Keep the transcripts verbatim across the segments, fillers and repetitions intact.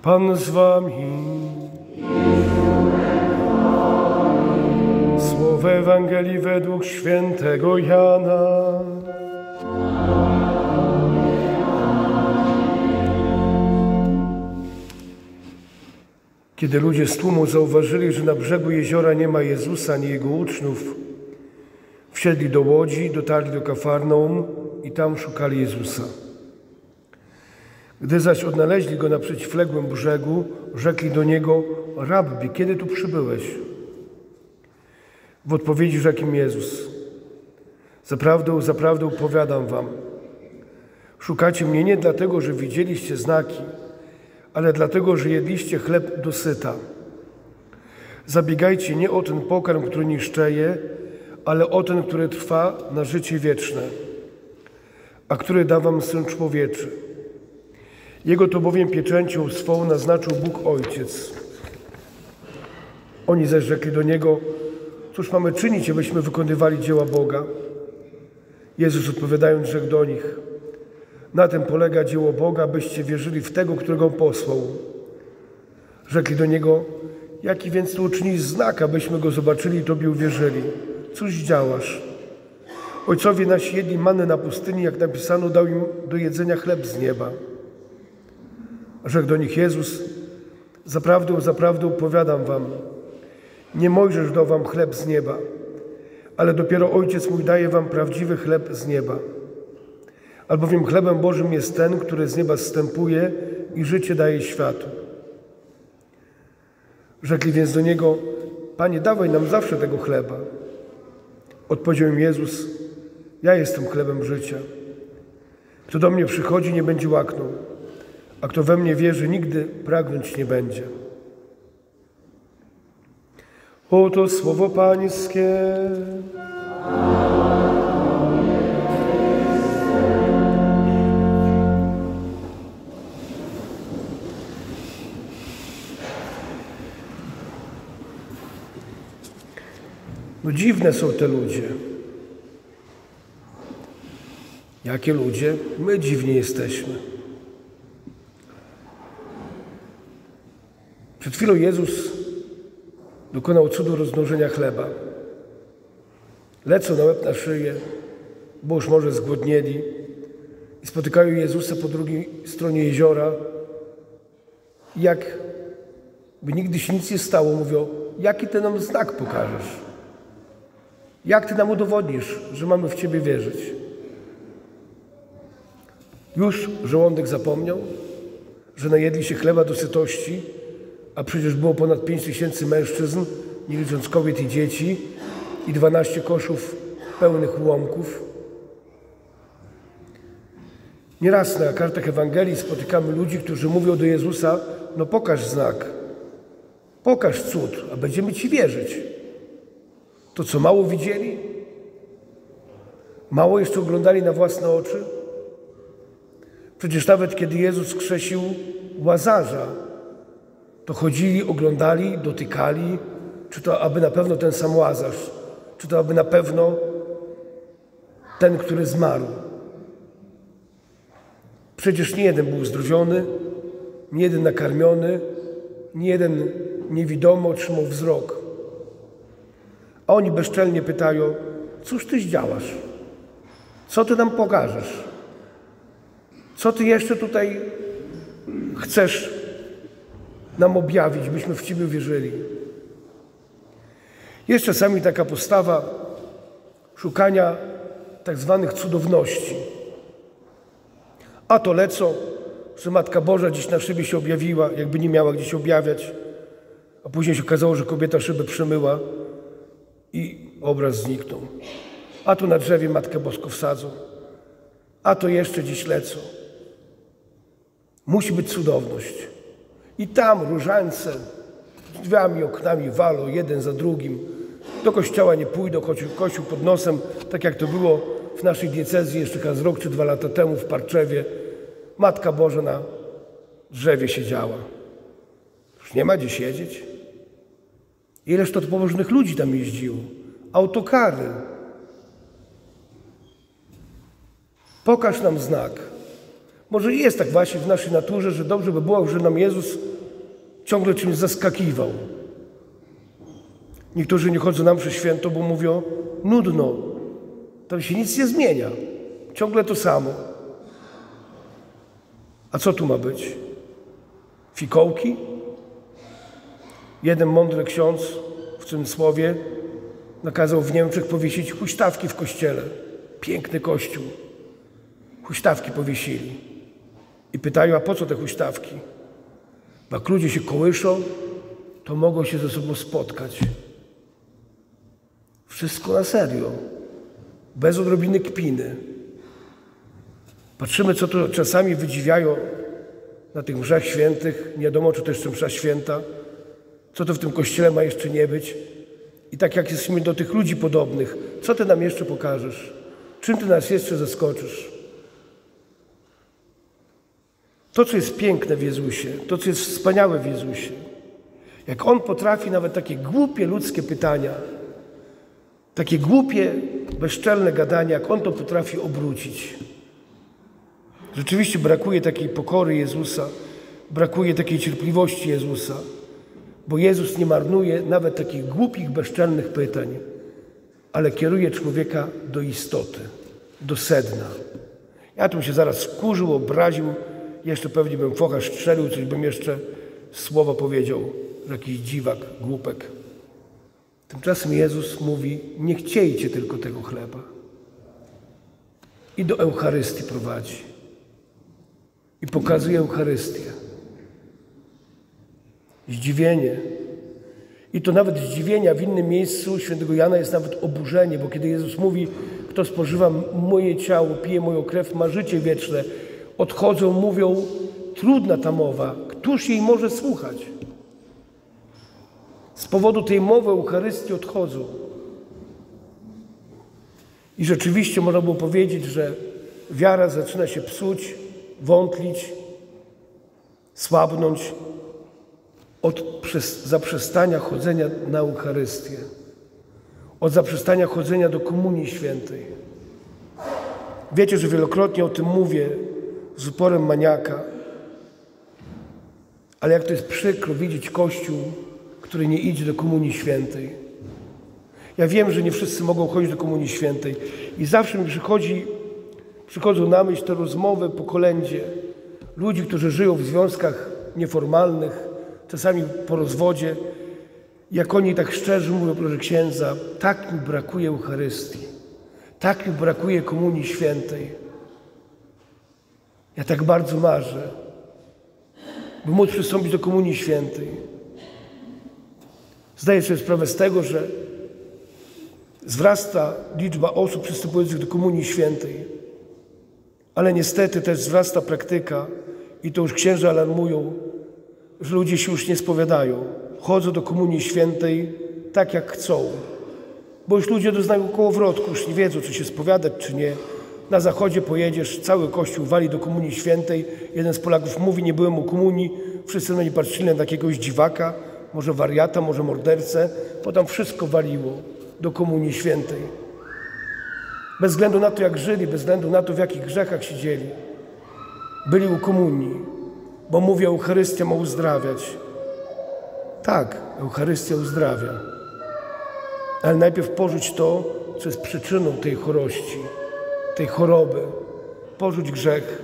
Pan z wami. Słowo Ewangelii według świętego Jana. Kiedy ludzie z tłumu zauważyli, że na brzegu jeziora nie ma Jezusa ani Jego uczniów, wsiedli do łodzi, dotarli do Kafarnaum i tam szukali Jezusa. Gdy zaś odnaleźli Go na przeciwległym brzegu, rzekli do Niego: Rabbi, kiedy tu przybyłeś? W odpowiedzi rzekł im Jezus: Zaprawdę, zaprawdę powiadam wam, szukacie mnie nie dlatego, że widzieliście znaki, ale dlatego, że jedliście chleb dosyta. Zabiegajcie nie o ten pokarm, który niszczeje, ale o ten, który trwa na życie wieczne, a który da wam Syn Człowieczy. Jego to bowiem pieczęcią swą naznaczył Bóg Ojciec. Oni zaś rzekli do Niego: Cóż mamy czynić, abyśmy wykonywali dzieła Boga? Jezus odpowiadając rzekł do nich: Na tym polega dzieło Boga, byście wierzyli w Tego, którego posłał. Rzekli do Niego: Jaki więc tu uczynisz znak, abyśmy Go zobaczyli i Tobie uwierzyli? Cóż działasz? Ojcowie nasi jedli manny na pustyni, jak napisano, dał im do jedzenia chleb z nieba. Rzekł do nich Jezus: Zaprawdę, zaprawdę powiadam wam, nie Mojżesz dał wam chleb z nieba, ale dopiero Ojciec mój daje wam prawdziwy chleb z nieba. Albowiem chlebem Bożym jest ten, który z nieba zstępuje i życie daje światu. Rzekli więc do Niego: Panie, dawaj nam zawsze tego chleba. Odpowiedział im Jezus: Ja jestem chlebem życia. Kto do mnie przychodzi, nie będzie łaknął, a kto we mnie wierzy, nigdy pragnąć nie będzie. Oto słowo Pańskie. No dziwne są te ludzie. Jakie ludzie? My dziwni jesteśmy. Przed chwilą Jezus dokonał cudu rozmnożenia chleba. Lecą na łeb na szyję, bo już może zgłodnieli i spotykają Jezusa po drugiej stronie jeziora. I jak by nigdy się nic nie stało, mówią: Jaki Ty nam znak pokażesz? Jak Ty nam udowodnisz, że mamy w Ciebie wierzyć? Już żołądek zapomniał, że najedli się chleba do sytości, a przecież było ponad pięć tysięcy mężczyzn, nie licząc kobiet i dzieci, i dwanaście koszów pełnych ułomków. Nieraz na kartach Ewangelii spotykamy ludzi, którzy mówią do Jezusa: No pokaż znak, pokaż cud, a będziemy Ci wierzyć. To co, mało widzieli? Mało jeszcze oglądali na własne oczy? Przecież nawet kiedy Jezus wskrzesił Łazarza, to chodzili, oglądali, dotykali, czy to aby na pewno ten sam Łazarz, czy to aby na pewno ten, który zmarł. Przecież nie jeden był uzdrowiony, nie jeden nakarmiony, nie jeden niewidomy otrzymał wzrok. A oni bezczelnie pytają: Cóż Tyś działasz? Co Ty nam pokażesz? Co Ty jeszcze tutaj chcesz nam objawić, byśmy w Ciebie wierzyli? Jest czasami taka postawa szukania tak zwanych cudowności. A to lecą, że Matka Boża gdzieś na szybie się objawiła, jakby nie miała gdzieś objawiać, a później się okazało, że kobieta szybę przemyła i obraz zniknął. A tu na drzewie Matkę Boską wsadzą, a to jeszcze dziś lecą. Musi być cudowność. I tam różańce drzwiami, oknami walą, jeden za drugim. Do kościoła nie pójdą, kościół pod nosem, tak jak to było w naszej diecezji jeszcze z rok czy dwa lata temu w Parczewie. Matka Boża na drzewie siedziała. Już nie ma gdzie siedzieć. Ileż to pobożnych ludzi tam jeździło. Autokary. Pokaż nam znak. Może jest tak właśnie w naszej naturze, że dobrze by było, że nam Jezus ciągle czymś zaskakiwał. Niektórzy nie chodzą na mszę świętą, bo mówią, nudno, tam się nic nie zmienia, ciągle to samo. A co tu ma być? Fikołki? Jeden mądry ksiądz w cudzysłowie nakazał w Niemczech powiesić huśtawki w kościele. Piękny kościół. Huśtawki powiesili. I pytają, a po co te huśtawki? Bo jak ludzie się kołyszą, to mogą się ze sobą spotkać. Wszystko na serio. Bez odrobiny kpiny. Patrzymy, co tu czasami wydziwiają na tych mszach świętych. Nie wiadomo, czy to jeszcze msza święta. Co to w tym kościele ma jeszcze nie być. I tak jak jesteśmy do tych ludzi podobnych, co Ty nam jeszcze pokażesz? Czym Ty nas jeszcze zaskoczysz? To, co jest piękne w Jezusie, to, co jest wspaniałe w Jezusie, jak On potrafi nawet takie głupie ludzkie pytania, takie głupie, bezczelne gadania, jak On to potrafi obrócić. Rzeczywiście brakuje takiej pokory Jezusa, brakuje takiej cierpliwości Jezusa, bo Jezus nie marnuje nawet takich głupich, bezczelnych pytań, ale kieruje człowieka do istoty, do sedna. Ja tu bym się zaraz wkurzył, obraził, jeszcze pewnie bym focha strzelił, coś bym jeszcze słowo powiedział, że jakiś dziwak, głupek. Tymczasem Jezus mówi, nie chciejcie tylko tego chleba. I do Eucharystii prowadzi. I pokazuje Eucharystię. Zdziwienie. I to nawet zdziwienia w innym miejscu świętego Jana jest nawet oburzenie, bo kiedy Jezus mówi, kto spożywa moje ciało, pije moją krew, ma życie wieczne, odchodzą, mówią, trudna ta mowa, któż jej może słuchać? Z powodu tej mowy Eucharystii odchodzą. I rzeczywiście można było powiedzieć, że wiara zaczyna się psuć, wątlić, słabnąć od zaprzestania chodzenia na Eucharystię, od zaprzestania chodzenia do Komunii Świętej. Wiecie, że wielokrotnie o tym mówię z uporem maniaka, ale jak to jest przykro widzieć Kościół, który nie idzie do Komunii Świętej. Ja wiem, że nie wszyscy mogą chodzić do Komunii Świętej i zawsze mi przychodzi, przychodzą na myśl te rozmowy po kolędzie ludzi, którzy żyją w związkach nieformalnych, czasami po rozwodzie. Jak oni tak szczerze mówią, proszę księdza, tak mi brakuje Eucharystii, tak mi brakuje Komunii Świętej. Ja tak bardzo marzę, by móc przystąpić do Komunii Świętej. Zdaję sobie sprawę z tego, że wzrasta liczba osób przystępujących do Komunii Świętej, ale niestety też wzrasta praktyka i to już księża alarmują, że ludzie się już nie spowiadają. Chodzą do Komunii Świętej tak, jak chcą, bo już ludzie doznają kołowrotku, już nie wiedzą, czy się spowiadać, czy nie. Na zachodzie pojedziesz, cały Kościół wali do Komunii Świętej. Jeden z Polaków mówi, nie byłem u komunii, wszyscy na nie patrzyli na jakiegoś dziwaka, może wariata, może mordercę, bo tam wszystko waliło do Komunii Świętej. Bez względu na to, jak żyli, bez względu na to, w jakich grzechach siedzieli, byli u komunii, bo mówię, Eucharystia ma uzdrawiać. Tak, Eucharystia uzdrawia, ale najpierw porzuć to, co jest przyczyną tej chorości, tej choroby. Porzuć grzech.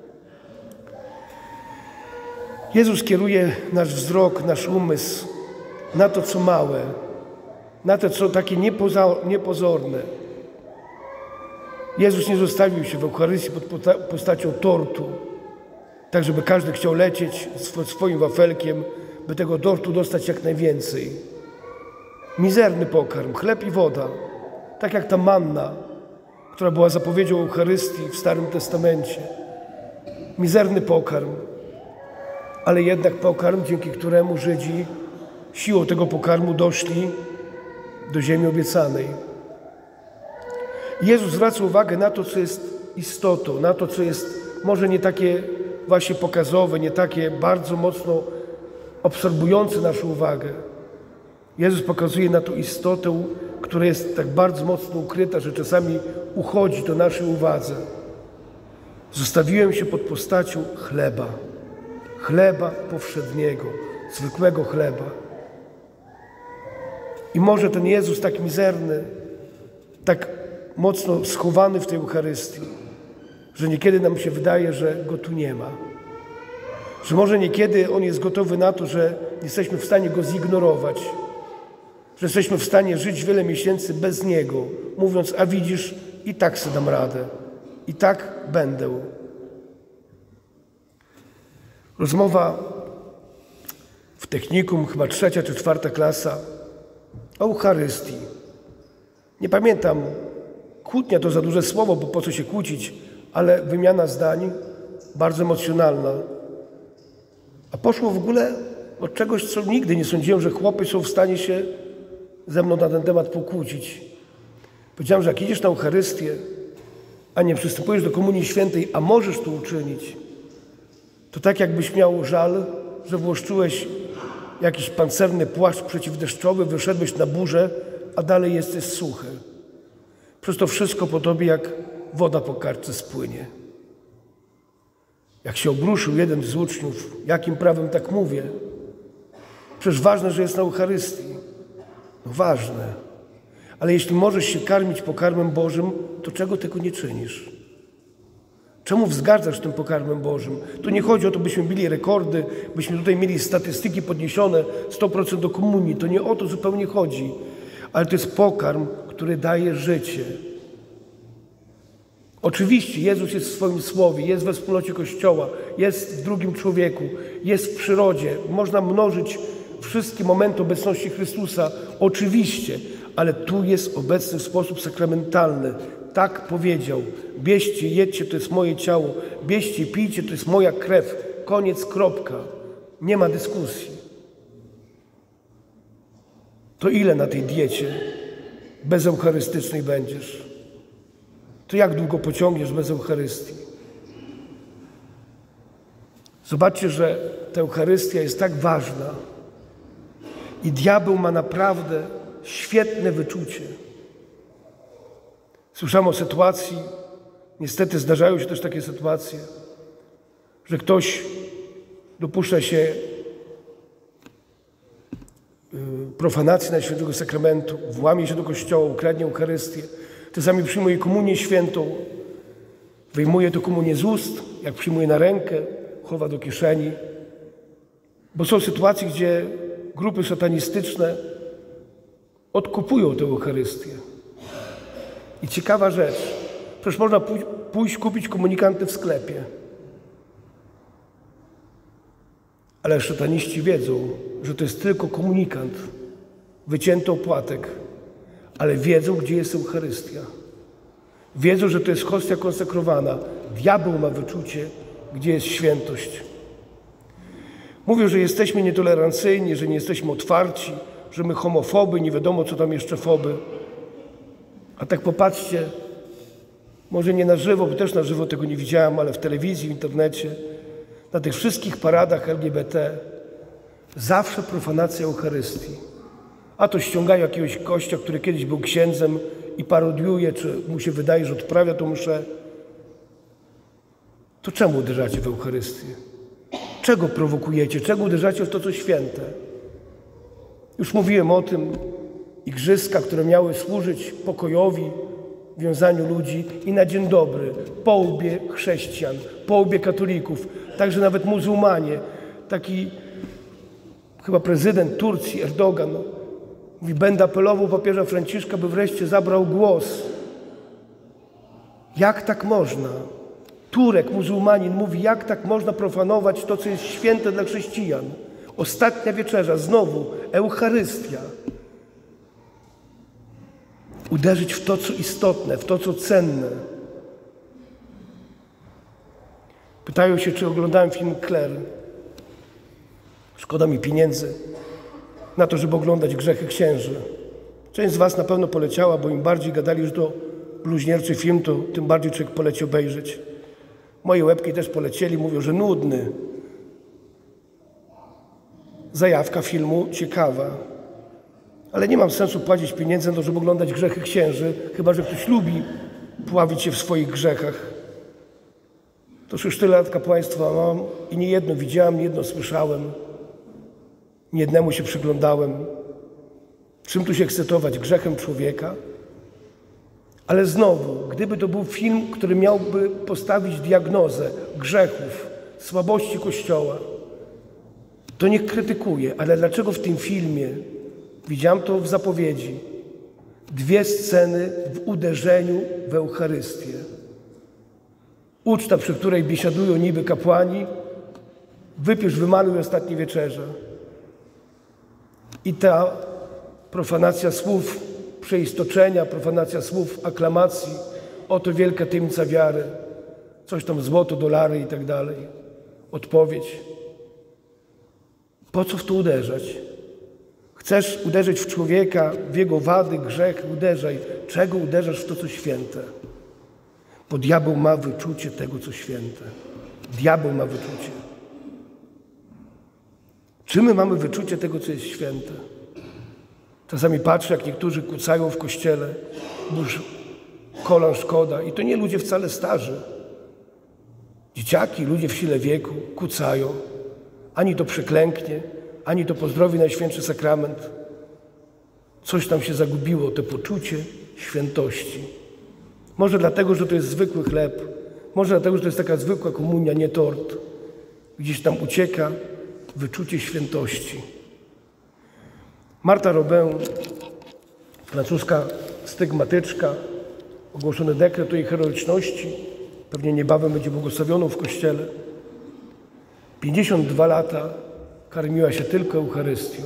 Jezus kieruje nasz wzrok, nasz umysł na to, co małe, na to, co takie niepozorne. Jezus nie zostawił się w Eucharystii pod postacią tortu, tak żeby każdy chciał lecieć swoim wafelkiem, by tego tortu dostać jak najwięcej. Mizerny pokarm, chleb i woda, tak jak ta manna, która była zapowiedzią Eucharystii w Starym Testamencie. Mizerny pokarm, ale jednak pokarm, dzięki któremu Żydzi siłą tego pokarmu doszli do ziemi obiecanej. Jezus zwraca uwagę na to, co jest istotą, na to, co jest może nie takie właśnie pokazowe, nie takie bardzo mocno absorbujące naszą uwagę. Jezus pokazuje na tą istotę, która jest tak bardzo mocno ukryta, że czasami uchodzi to naszej uwadze. Zostawiłem się pod postacią chleba, chleba powszedniego, zwykłego chleba. I może ten Jezus tak mizerny, tak mocno schowany w tej Eucharystii, że niekiedy nam się wydaje, że Go tu nie ma. Że może niekiedy On jest gotowy na to, że jesteśmy w stanie Go zignorować, że jesteśmy w stanie żyć wiele miesięcy bez Niego, mówiąc, a widzisz, i tak sobie dam radę, i tak będę. Rozmowa w technikum, chyba trzecia czy czwarta klasa, o Eucharystii. Nie pamiętam, kłótnia to za duże słowo, bo po co się kłócić, ale wymiana zdań bardzo emocjonalna. A poszło w ogóle od czegoś, co nigdy nie sądziłem, że chłopy są w stanie się ze mną na ten temat pokłócić. Powiedziałem, że jak idziesz na Eucharystię, a nie przystępujesz do Komunii Świętej, a możesz to uczynić, to tak jakbyś miał żal, że włoszczyłeś jakiś pancerny płaszcz przeciwdeszczowy, wyszedłeś na burzę, a dalej jesteś suchy. Przez to wszystko po tobie jak woda po kartce spłynie. Jak się obruszył jeden z uczniów, jakim prawem tak mówię? Przecież ważne, że jest na Eucharystii. No ważne. Ale jeśli możesz się karmić pokarmem Bożym, to czego tego nie czynisz? Czemu wzgardzasz tym pokarmem Bożym? Tu nie chodzi o to, byśmy bili rekordy, byśmy tutaj mieli statystyki podniesione, sto procent do komunii. To nie o to zupełnie chodzi. Ale to jest pokarm, który daje życie. Oczywiście Jezus jest w swoim słowie, jest we wspólnocie Kościoła, jest w drugim człowieku, jest w przyrodzie. Można mnożyć wszystkie momenty obecności Chrystusa, oczywiście, ale tu jest obecny w sposób sakramentalny. Tak powiedział, bierzcie, jedźcie, to jest moje ciało, bierzcie, pijcie, to jest moja krew. Koniec, kropka. Nie ma dyskusji. To ile na tej diecie bezeucharystycznej będziesz? To jak długo pociągniesz bez Eucharystii? Zobaczcie, że ta Eucharystia jest tak ważna i diabeł ma naprawdę świetne wyczucie. Słyszałem o sytuacji, niestety zdarzają się też takie sytuacje, że ktoś dopuszcza się profanacji Najświętego Sakramentu, włamie się do kościoła, ukradnie Eucharystię, czasami przyjmuje komunię świętą, wyjmuje tę komunię z ust, jak przyjmuje na rękę, chowa do kieszeni. Bo są sytuacje, gdzie grupy satanistyczne odkupują tę Eucharystię. I ciekawa rzecz, przecież można pój- pójść kupić komunikanty w sklepie. Ale szataniści wiedzą, że to jest tylko komunikant, wycięty opłatek, ale wiedzą, gdzie jest Eucharystia. Wiedzą, że to jest hostia konsekrowana. Diabeł ma wyczucie, gdzie jest świętość. Mówią, że jesteśmy nietolerancyjni, że nie jesteśmy otwarci, że my homofoby, nie wiadomo co tam jeszcze foby. A tak popatrzcie, może nie na żywo, bo też na żywo tego nie widziałem, ale w telewizji, w internecie, na tych wszystkich paradach L G B T zawsze profanacja Eucharystii. A to ściągają jakiegoś gościa, który kiedyś był księdzem i parodiuje, czy mu się wydaje, że odprawia tą mszę. To czemu uderzacie w Eucharystię? Czego prowokujecie? Czego uderzacie w to, co święte? Już mówiłem o tym, igrzyska, które miały służyć pokojowi, wiązaniu ludzi i na dzień dobry, po łbie chrześcijan, po łbie katolików, także nawet muzułmanie. Taki chyba prezydent Turcji, Erdogan, mówi, będę apelował papieża Franciszka, by wreszcie zabrał głos. Jak tak można? Turek, muzułmanin mówi, jak tak można profanować to, co jest święte dla chrześcijan. Ostatnia wieczerza, znowu Eucharystia. Uderzyć w to, co istotne, w to, co cenne. Pytają się, czy oglądałem film Claire. Szkoda mi pieniędzy na to, żeby oglądać Grzechy księży. Część z was na pewno poleciała, bo im bardziej gadali, że to bluźnierczy film, to tym bardziej człowiek poleci obejrzeć. Moje łebki też polecieli, mówią, że nudny. Zajawka filmu ciekawa. Ale nie mam sensu płacić pieniędzy na to, żeby oglądać Grzechy księży, chyba że ktoś lubi pławić się w swoich grzechach. To już tyle lat kapłaństwa mam i nie jedno widziałem, nie jedno słyszałem. Niejednemu się przyglądałem, czym tu się ekscytować, grzechem człowieka? Ale znowu, gdyby to był film, który miałby postawić diagnozę grzechów, słabości Kościoła, to niech krytykuje. Ale dlaczego w tym filmie, widziałem to w zapowiedzi, dwie sceny w uderzeniu w Eucharystię? Uczta, przy której biesiadują niby kapłani, wypierz, wymaluj ostatnie wieczerze. I ta profanacja słów przeistoczenia, profanacja słów aklamacji, oto wielka tajemnica wiary, coś tam złoto, dolary i tak dalej. Odpowiedź. Po co w to uderzać? Chcesz uderzyć w człowieka, w jego wady, grzech, uderzaj. Czego uderzasz w to, co święte? Bo diabeł ma wyczucie tego, co święte. Diabeł ma wyczucie. Czy my mamy wyczucie tego, co jest święte? Czasami patrzę, jak niektórzy kucają w kościele, bo już kolan szkoda. I to nie ludzie wcale starzy. Dzieciaki, ludzie w sile wieku kucają. Ani to przeklęknie, ani to pozdrowi Najświętszy Sakrament. Coś tam się zagubiło, to poczucie świętości. Może dlatego, że to jest zwykły chleb. Może dlatego, że to jest taka zwykła komunia, nie tort. Gdzieś tam ucieka wyczucie świętości. Martha Robin, francuska stygmatyczka, ogłoszony dekret o jej heroiczności, pewnie niebawem będzie błogosławioną w Kościele. pięćdziesiąt dwa lata karmiła się tylko Eucharystią.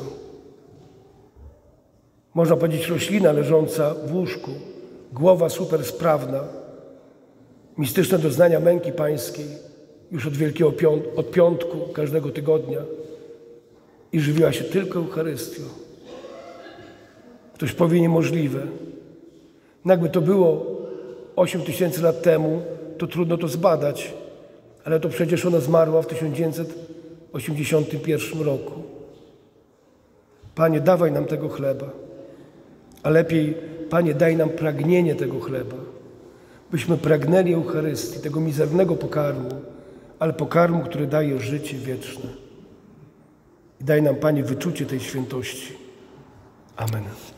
Można powiedzieć, roślina leżąca w łóżku, głowa super sprawna, mistyczne doznania męki pańskiej już od Wielkiego Piąt od piątku każdego tygodnia i żywiła się tylko Eucharystią. Ktoś powie niemożliwe. No jakby to było osiem tysięcy lat temu, to trudno to zbadać, ale to przecież ona zmarła w tysiąc dziewięćset osiemdziesiątym pierwszym roku. Panie, dawaj nam tego chleba, a lepiej, Panie, daj nam pragnienie tego chleba, byśmy pragnęli Eucharystii, tego mizernego pokarmu, ale pokarmu, który daje życie wieczne. I daj nam, Panie, wyczucie tej świętości. Amen.